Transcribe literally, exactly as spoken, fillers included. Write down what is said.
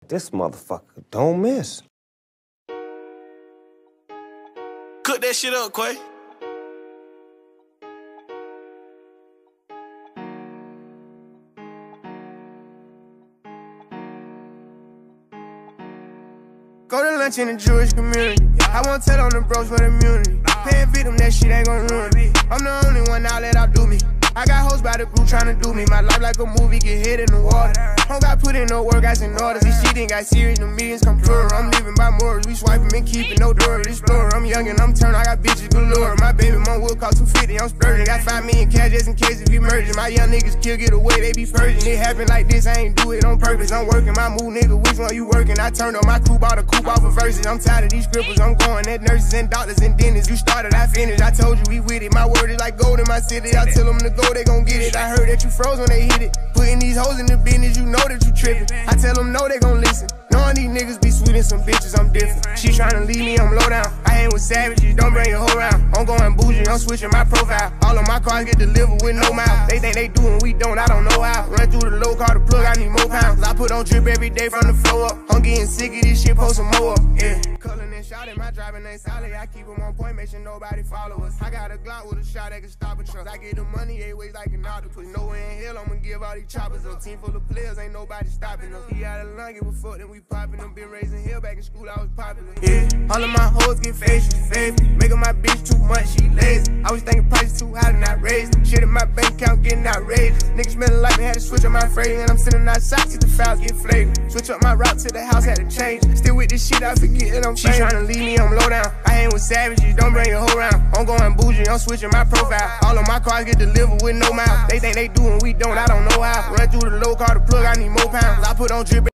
This motherfucker don't miss. Cook that shit up, Quay. Go to lunch in the Jewish community. I won't tell on the bros for the immunity. Paying victim, that shit ain't gon' ruin me. I'm the only one now let out do me. I got hoes by the group tryna do me. My life like a movie, get hit in the water. Don't got put in no work, guys in orders. This shit ain't got serious, the meetings come plural. I'm living by morals, we swiping and keeping no door. Explorer, I'm young and I'm turned, I got bitches galore. My baby mom will cost two fifty, I'm splurging. Got five million cash just in case if we merging. My young niggas kill, get away, they be purging. It happen like this, I ain't do it on purpose. I'm working my move, nigga, which one you working? I turned on my coupe, bought a coupe off of verses. I'm tired of these scribbles, I'm going at nurses and doctors and dentists. You started, I finished, I told you we with it. My word is like gold in my city, I tell them to go, they gon' get it. I heard that you froze when they hit it. Putting these hoes in the business, you know that you tripping. I tell them no, they gon' listen. Knowing these niggas be sweet and some bitches, I'm different. She tryna leave me, I'm low down. I hang with savages, don't bring your hoe round. I'm going bougie, I'm switching my profile. All of my cars get delivered with no mouth. They think they do and we don't, I don't know how. Run through the low car, the plug, I need more pounds. I put on drip every day from the floor up. I'm getting sick of this shit, post some more up. Yeah. Cullin' and shouting, my driving ain't solid. I keep them on point, make sure nobody follow us. I got a Glock with a shot that can stop a truck. I get the money eight ways like an octopus. Nowhere in hell, I'ma give all these choppers up. Team full of players, ain't nobody stopping us. He out of line, give a fuck, then we popping them. Been raising hell back in school, I was popular. Yeah, all of my hoes get facial, faith. Making my bitch too much, she lazy. I was thinking prices too high and not raised. Shit in my bank account getting outrageous. Niggas smelling like me, had to switch up my phrase. And I'm sitting outside, see the files get flagrant. Switch up my route to the house, had to change. Still with this shit, I forget that I'm She tryna leave me, I'm low down. I hang with savages, don't bring your hoe round. I'm going bougie, I'm switching my profile. All of my cars get delivered with no mouth. They think they do and we don't, I don't know how. Run through the low car, the plug, I need more pounds. I put on drip.